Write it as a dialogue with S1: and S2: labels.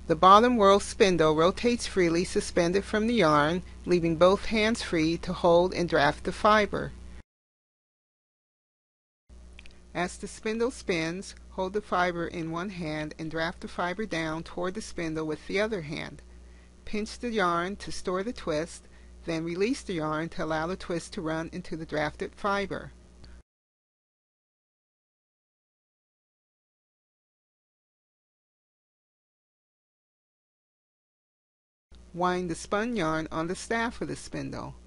S1: The bottom whorl spindle rotates freely suspended from the yarn, leaving both hands free to hold and draft the fiber. As the spindle spins, hold the fiber in one hand and draft the fiber down toward the spindle with the other hand. Pinch the yarn to store the twist, then release the yarn to allow the twist to run into the drafted fiber. Wind the spun yarn on the staff of the spindle.